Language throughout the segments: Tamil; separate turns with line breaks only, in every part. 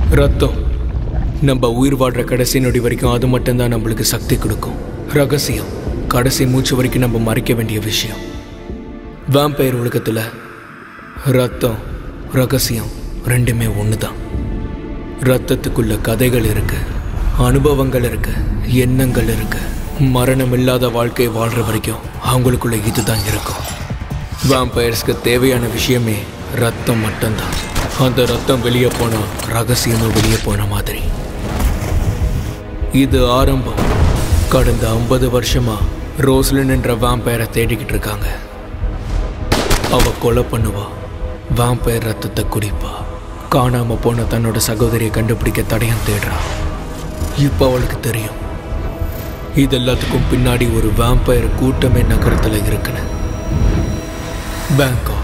ரத்தம் நம்ம உயிர் வாழ்கிற கடைசி நொடி வரைக்கும் அது மட்டும்தான் நம்மளுக்கு சக்தி கொடுக்கும். ரகசியம் கடைசி மூச்சு வரைக்கும் நம்ம மறைக்க வேண்டிய விஷயம். வாம்பயர் உலகத்தில் ரத்தம் ரகசியம் ரெண்டுமே ஒன்று தான். ரத்தத்துக்குள்ள கதைகள் இருக்கு, அனுபவங்கள் இருக்கு, எண்ணங்கள் இருக்கு. மரணம் இல்லாத வாழ்க்கையை வாழ்கிற வரைக்கும் அவங்களுக்குள்ள இதுதான் இருக்கும். வாம்பயர்ஸ்க்கு தேவையான விஷயமே ரத்தம் மட்டும்தான். அந்த ரத்தம் வெளியே போனால் ரகசியமும் வெளியே போன மாதிரி. இது ஆரம்பம். கடந்த 50 வருஷமா ரோஸ்லின் என்ற வாம்பயரை தேடிக்கிட்டு இருக்காங்க. அவ கொலை பண்ணுவா, வாம்பயர் ரத்தத்தை குடிப்பா, காணாம போன தன்னோட சகோதரியை கண்டுபிடிக்க தடயம் தேடுறா. இப்போ அவளுக்கு தெரியும் இது எல்லாத்துக்கும் பின்னாடி ஒரு வாம்பயர் கூட்டமே நகரத்தில் இருக்குன்னு. பேங்காக்.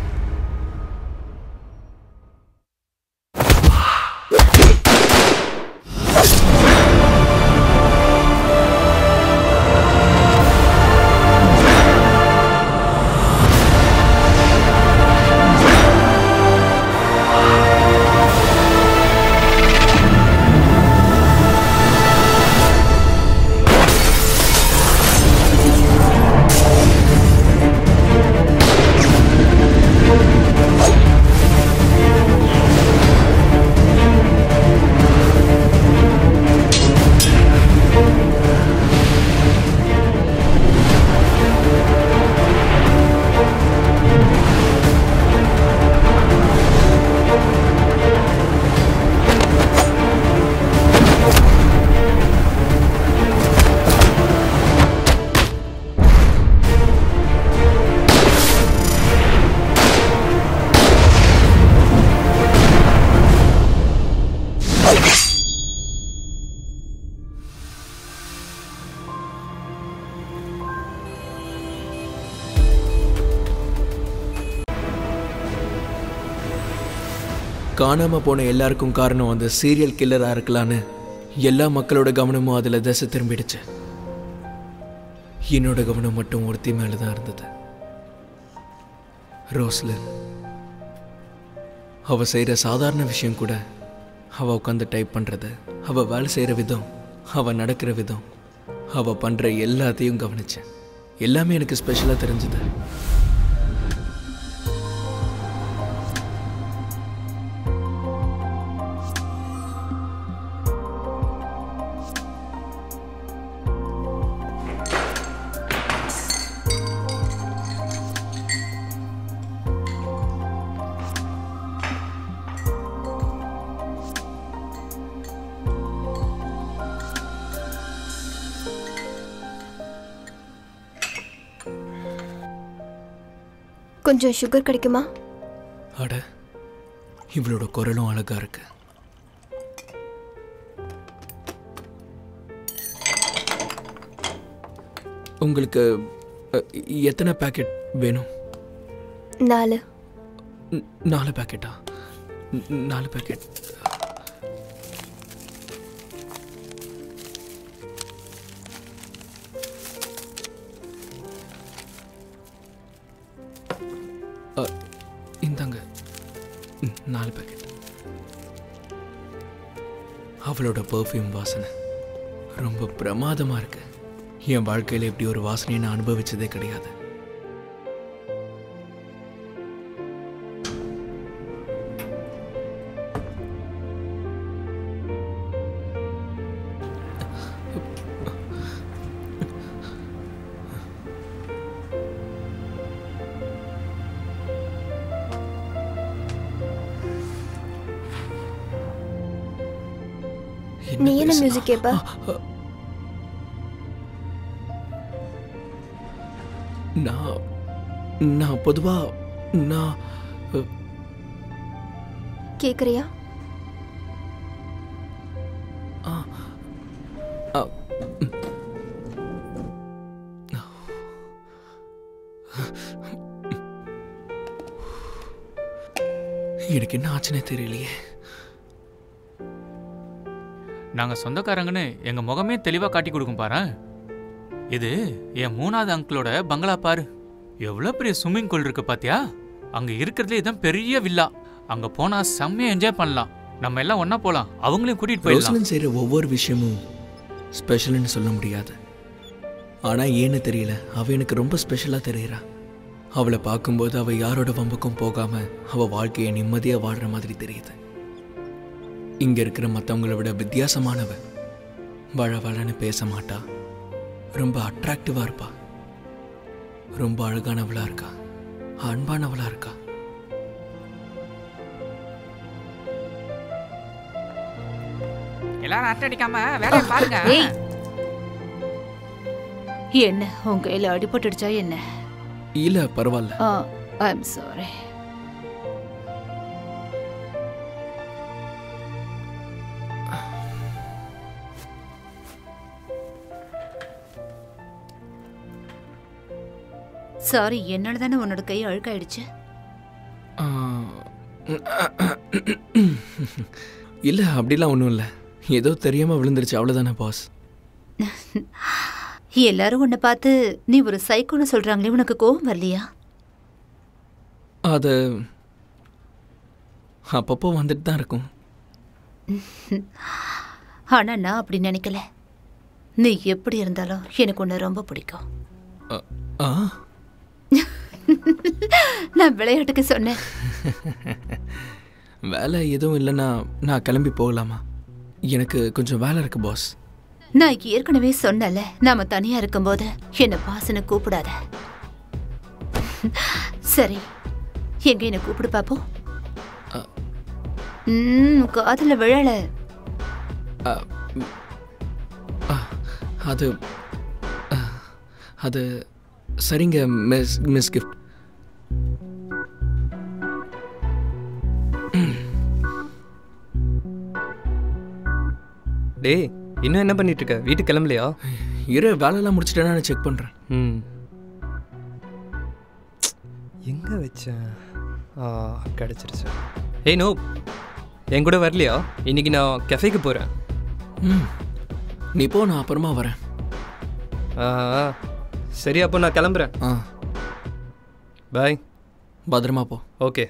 காணாமல் போன எல்லாருக்கும் காரணம் அந்த சீரியல் கில்லராக இருக்கலான்னு எல்லா மக்களோட கவனமும் அதில் திசை திரும்பிடுச்சு. என்னோட கவனம் மட்டும் ஒருத்தி மேலே தான் இருந்தது. ரோஸ்லின். அவள் செய்கிற சாதாரண விஷயம் கூட, அவள் உட்காந்து டைப் பண்ணுறது, அவள் வேலை செய்கிற விதம், அவள் நடக்கிற விதம், அவள் பண்ணுற எல்லாத்தையும் கவனித்தேன். எல்லாமே எனக்கு ஸ்பெஷலாக தெரிஞ்சுது.
கொஞ்சம் சுகர் கிடைக்குமா?
அட, இவளோட குரலும் அழகா இருக்கு. உங்களுக்கு எத்தனை பேக்கெட் வேணும்?
4.
4 பேக்கெட்டா? 4 பேக்கெட். இந்தாங்க 4 பேக்கெட். அவளோட பர்ஃப்யூம் வாசனை ரொம்ப பிரமாதமா இருக்கு. என் வாழ்க்கையில் இப்படி ஒரு வாசனையை நான் அனுபவிச்சதே கிடையாது.
நீ என்ன மியூசிக் கேப்ப?
நான் பொதுவா நான்
கேக்குறியா?
எனக்கு என்ன ஆச்சுன்னே தெரியலையே.
நாங்க சொந்தக்காரங்கன்னு எங்க முகமே தெளிவா காட்டி கொடுக்கும் பாரு. இது என் 3வது அங்கிளோட பங்களா பாரு. எவ்வளவு பெரிய ஸ்விம்மிங் பூல் இருக்கு பாத்தியா? அங்க இருக்கிறதுல இதான் பெரிய வில்லா. அங்க போனா செம்மையா என்ஜாய் பண்ணலாம். நம்ம எல்லாம் ஒண்ணா போலாம், அவங்களையும் கூட்டிட்டு போயிடலாம்.
ரோசலின் செய்கிற ஒவ்வொரு விஷயமும் ஸ்பெஷல்னு சொல்ல முடியாது. ஆனால் ஏன்னு தெரியல, அவள் எனக்கு ரொம்ப ஸ்பெஷலாக தெரியுறா. அவளை பார்க்கும்போது அவள் யாரோட வம்புக்கும் போகாமல் அவள் வாழ்க்கையை நிம்மதியாக வாழ்கிற மாதிரி தெரியுது. இங்கே இருக்கிற மற்றவங்கள விட வித்தியாசமானவ. வளன்னு பேச மாட்டா, ரொம்ப அட்ராக்டிவாக இருப்பா, ரொம்ப அழகானவளாக இருக்கா, அன்பானவளாக இருக்கா.
எல்லாரும் அட்டடிக்காம வேலையை பாருங்க.
என்ன உங்க கையில அடிபட்டுடுச்சா என்ன?
இல்லை, பரவாயில்ல.
I am sorry. சாரி, என்னால தானே உன்னோட கை அழுக்காயிடுச்சு.
இல்லை, அப்படிலாம் ஒன்றும் இல்லை. ஏதோ தெரியாமல் விழுந்துருச்சு, அவ்வளோதானே பாஸ்.
எல்லாரும் உன்னை பார்த்து நீ ஒரு சைக்கோன்னு சொல்றாங்களே, உனக்கு கோபம் வரலையா?
அது அப்பப்போ வந்துட்டு தான் இருக்கும்.
ஆனா நான் அப்படி நினைக்கல. நீ எப்படி இருந்தாலும் எனக்கு உன்னை ரொம்ப பிடிக்கும். நான் விளையாட்டுக்கு சொன்னேன்.
வேலை எதுவும் இல்லைன்னா நான் கிளம்பி போகலாமா? எனக்கு கொஞ்சம் வேலை இருக்கு பாஸ்.
நான் ஏற்கனவே சொன்னல, நாம தனியா இருக்கும்போது என்ன பாசனை கூப்பிடாத. சரி, எங்க என்ன கூப்பிடு பாப்போம். காதுல விழல.
அது அது சரிங்க மிஸ் கிஃப்ட்.
டேய், இன்னும் என்ன பண்ணிட்டு இருக்க? வீட்டுக்கு கிளம்பலையா?
இரு, வேலையெல்லாம் முடிச்சிட்டேன்னா நான் செக் பண்ணுறேன்.
எங்கே வச்சேன்? கிடச்சிருச்சு. ஏய் நோ, என் கூட வரலையா? இன்னைக்கு நான் கெஃபேக்கு போகிறேன்.
நீ போ, நான் அப்புறமா வரேன்.
சரி, அப்போ நான் கிளம்புறேன். பாய்.
பத்திரமா போ.
ஓகே.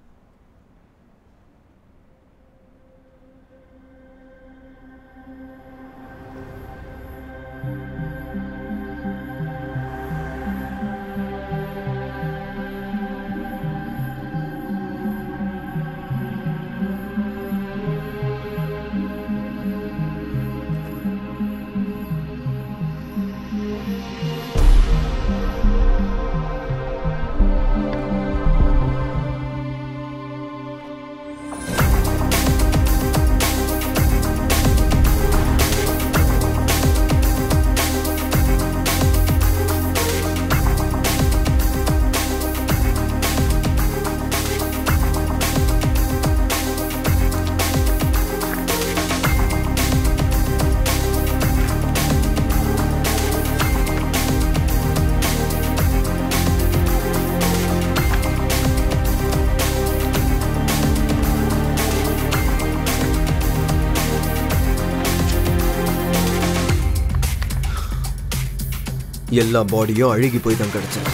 எல்லா பாடியும் அழுகி போய் தான் கிடச்சேன்.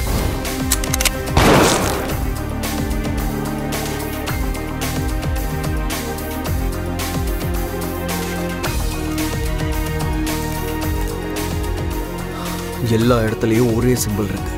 எல்லா இடத்துலையும் ஒரே சிம்பிள் இருக்கு.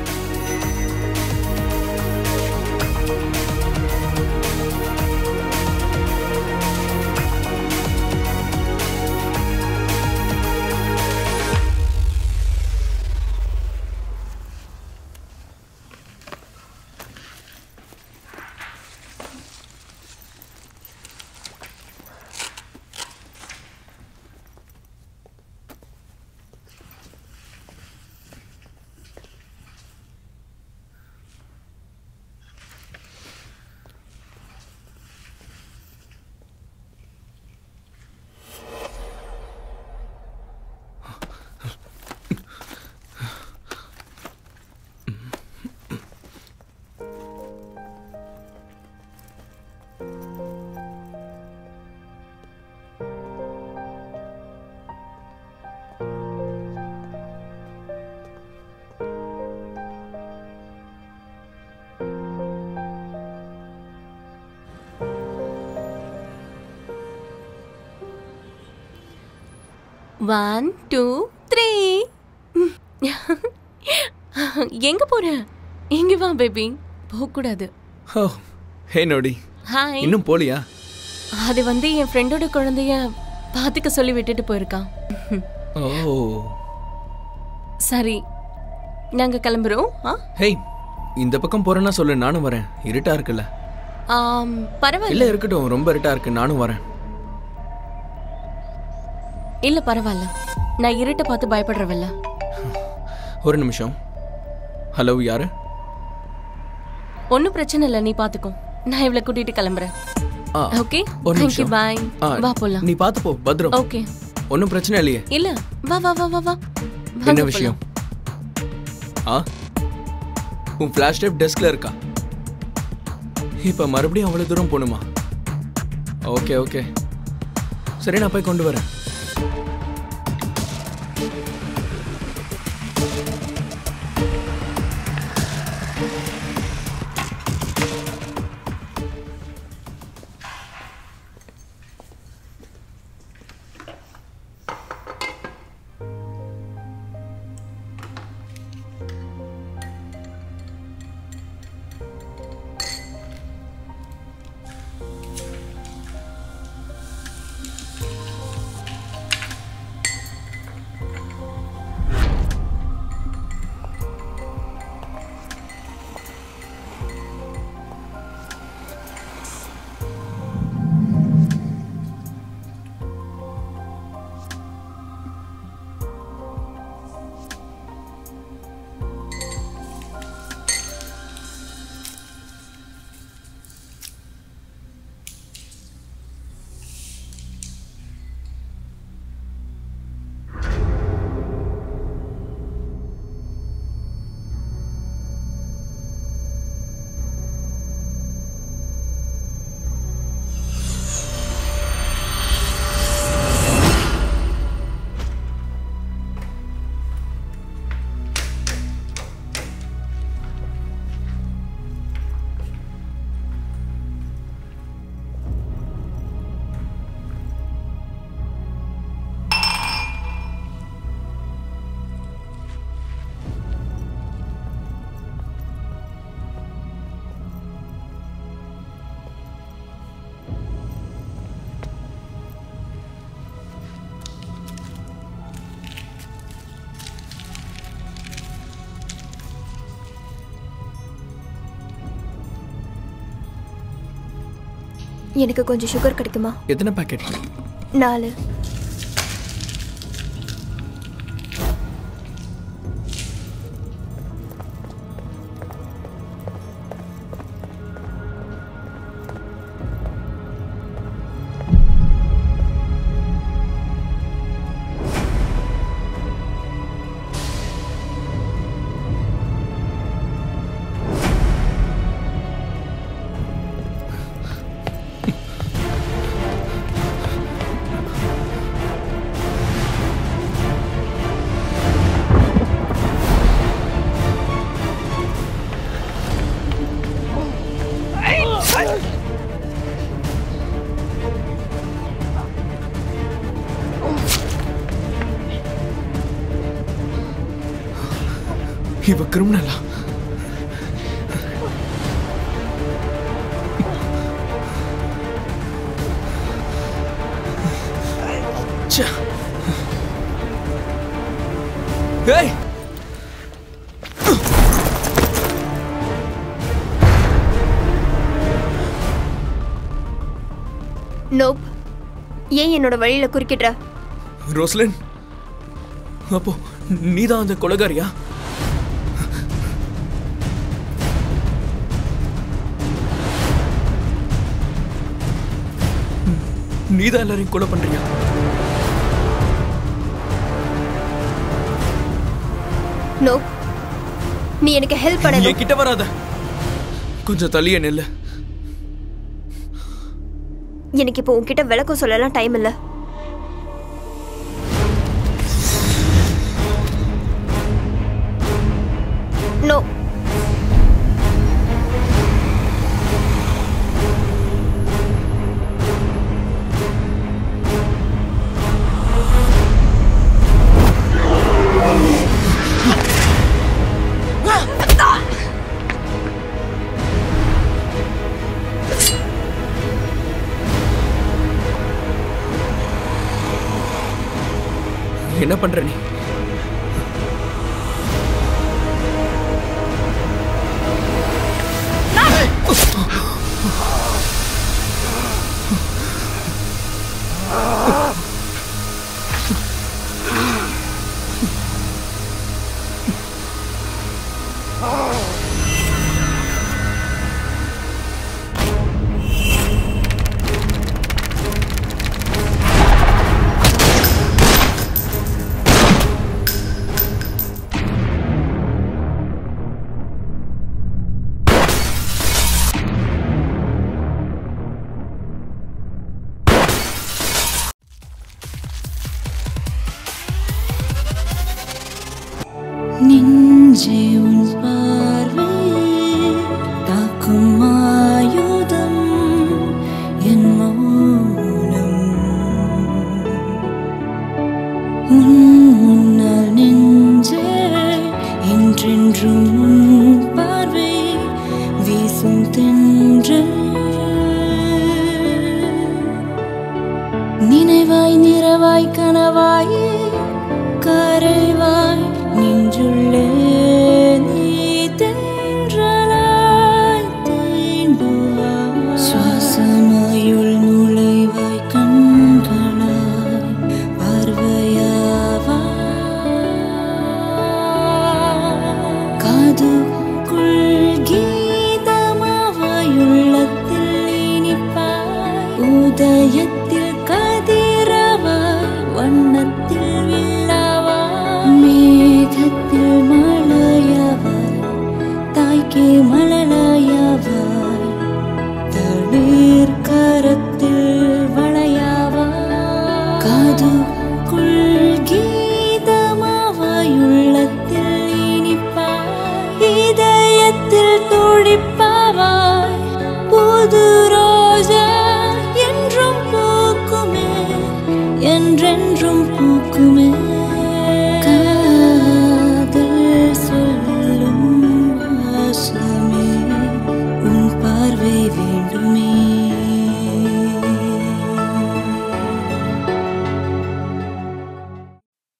1 2 3. எங்க போற? இங்க வா பேபி. போக கூடாது.
ஓ ஹே நோடி,
ஹாய்.
இன்னும் போலியா?
அது என் ஃப்ரெண்டோட குழந்தைய பாத்துக்க சொல்லி விட்டுட்டு போயிருக்கான்.
ஓ
சரி, நாங்க கிளம்புறோம்.
ஹே, இந்த பக்கம் போறேன்னா சொல்லு, நானும் வரேன். இருட்டா இருக்குல்ல?
பரவாயில்ல.
இல்ல இருக்கட்டும், ரொம்ப இருட்டா இருக்கு, நானும் வரேன்.
இல்ல பரவாயில்ல, நான் இருட்டை பார்த்து பயப்படுறவல்ல.
ஒரு நிமிஷம். ஹலோ, யாரு?
ஒன்னும் பிரச்சனை இல்லை, நீ பாத்துக்கோ. நான் இவளை கூட்டிட்டு கிளம்புறேன். ஓகே,
ஒரு
தேங்க் யூ,
நிமிஷம்.
பை. வா போலாம்.
நீ பாத்து போ, பத்ரம்.
ஓகே,
ஒன்னும் பிரச்சனை இல்லையே?
இல்ல, வா வா வா வா வா.
என்ன விஷயம்? உன் ஃபிளாஷ் டைப் டெஸ்க்ல இருக்கா? இப்ப மறுபடியும் அவ்வளவு தூரம் போணுமா? ஓகே ஓகே, சரி, நான் போய் கொண்டு வரேன்.
எனக்கு கொஞ்சம் சுகர் கிடைக்குமா?
எத்தனை பாக்கெட்?
4.
இவ கிரிமினலா? ஏய்,
நோப், ஏன் என்னோட வழியில குறுக்கிடுற?
ரோஸ்லின், அப்போ நீதான் அந்த கொலைகாரியா? நீதான் எல்லாரையும் கொலை பண்றியா?
நோப், நீ எனக்கு ஹெல்ப் பண்ணணும்.
என் கிட்ட வராத, கொஞ்சம் தள்ளிய நில்லு.
எனக்கு இப்போ உன்கிட்ட விளக்கம் சொல்லலாம் டைம் இல்ல. நோ,
என்ன பண்ற நீ?
நெஞ்சே உன் பார்வையே தாக்கும் ஆயுதம் என் மௌனம் உன் முன்னால் நெஞ்சே என்றென்றும் உன் பார்வை வீசும் தென்றல் நினைவாய் நிறவாய் கனவாயே கரைவாய் நின்றுள்ளே நீ தென்றலாய் தீண்டுவாய் சுவாசமாயுள் நுழைவாய் கண்களாய் பார்வையாவா காதுக்குள் கீதமாவாய் உள்ளத்தில் இனிப்பாய் உதயத்தில்